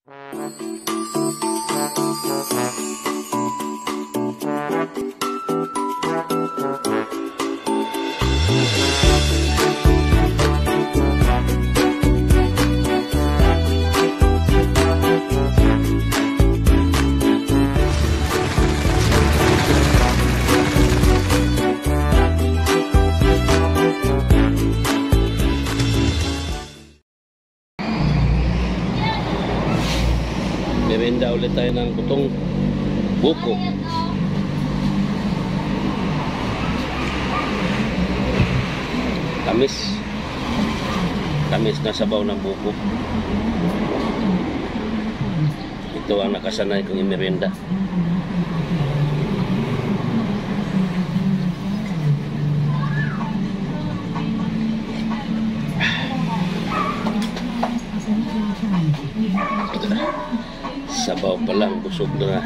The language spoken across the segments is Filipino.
Merienda ulit tayo ng butong buko. Tamis na sabaw ng buko. Ito ang nakasanay kong merienda. Sabaw pa lang, busog na.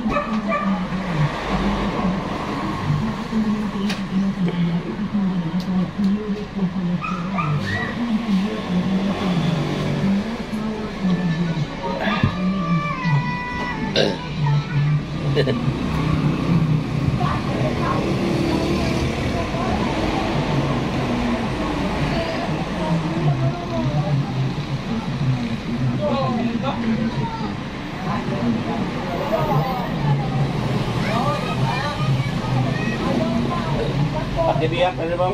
Pakai biak ada bang?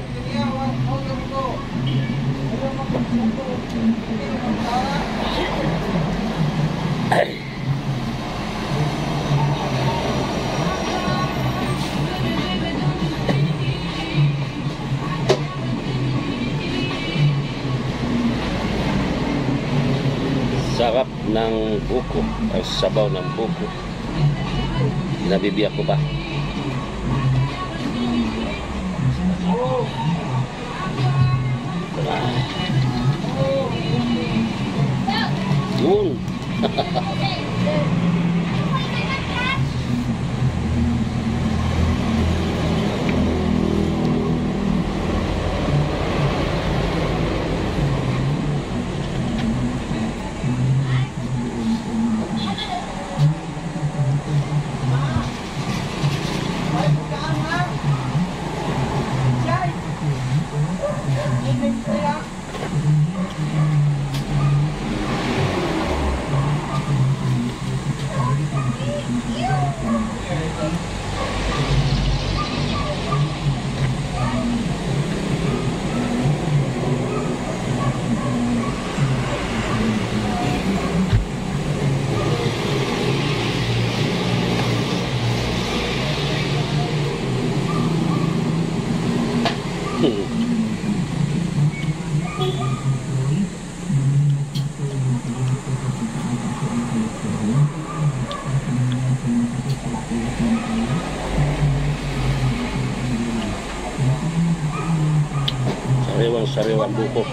Sarap ng buko, ay sabaw ng buko. Nabibiyak ko ba? Yun. Sariwang buko.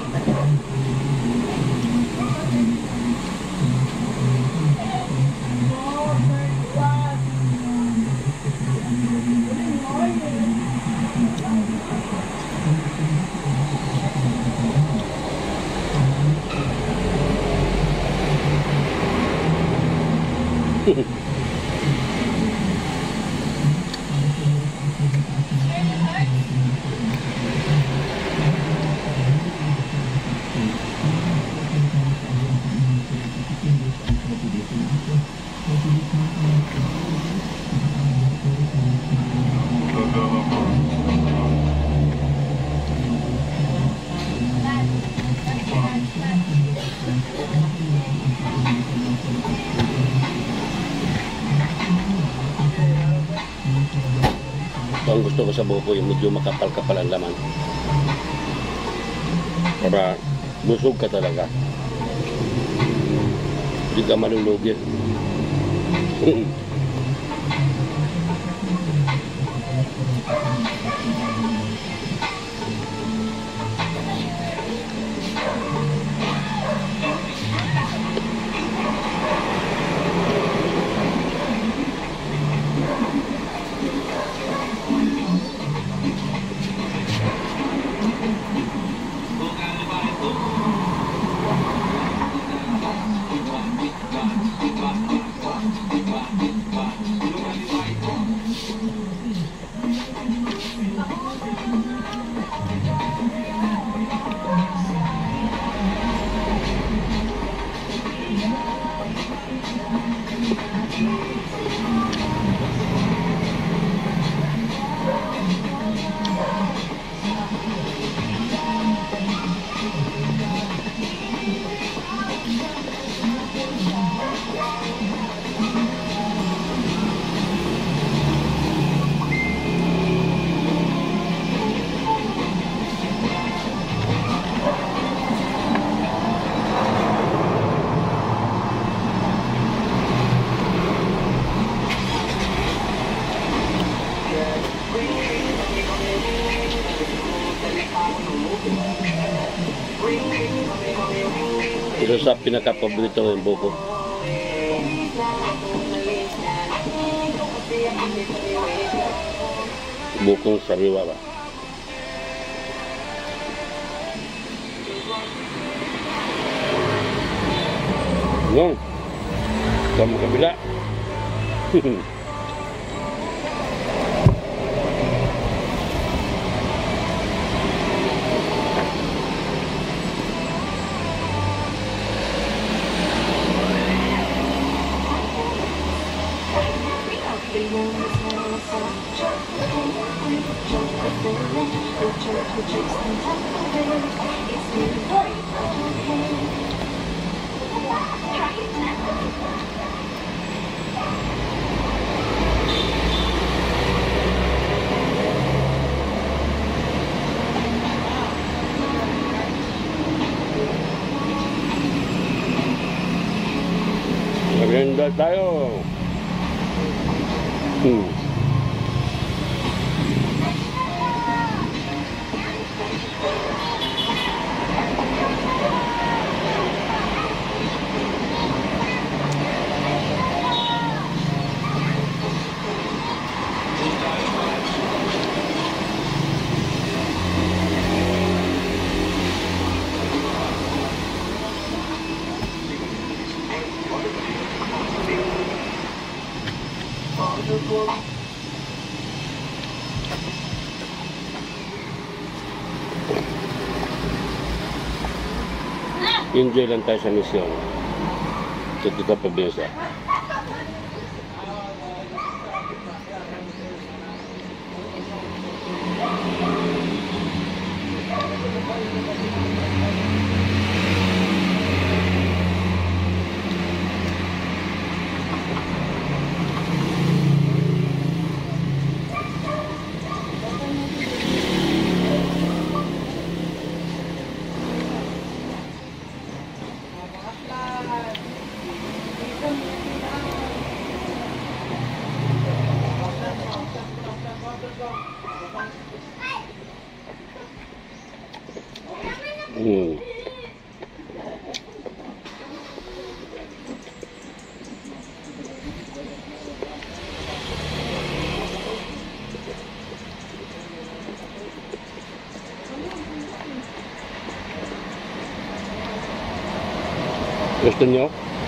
Ang gusto ko sa buko yung medyo makapal-kapal ang laman para busog ka talaga, hindi ka malulugi. Isa sa pinaka-paborito ng buko. Bukong sariwa ba? Ngong. Kamu kabila. Maganda tayo. Enjoy lang tayo sa misyon. Ito kita pabisa. Gusto nyo?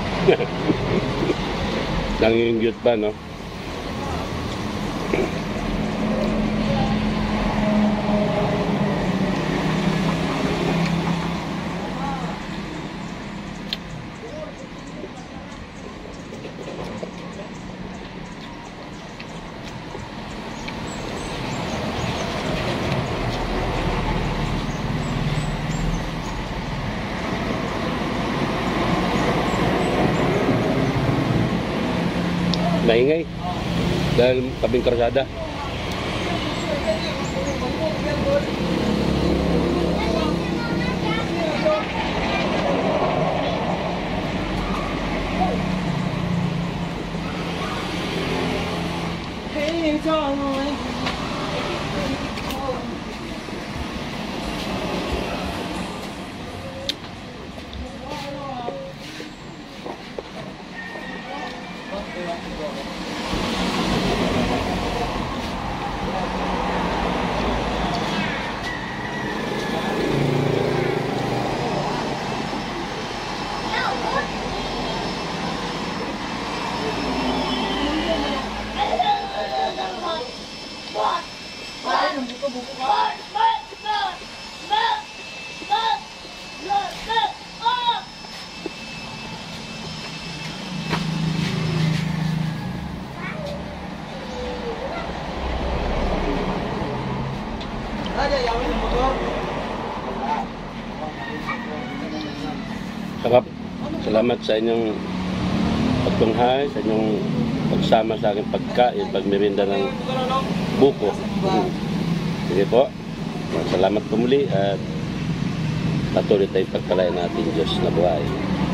Nangingyot pa, no? Maingay dahil tabing karsada. Sarap. Salamat sa inyong pagtunghay, sa inyong pagsama sa aking pagkain, pagmerinda ng buko. Sige po. Salamat po muli at patuloy tayong pagpalain natin Diyos na buhay.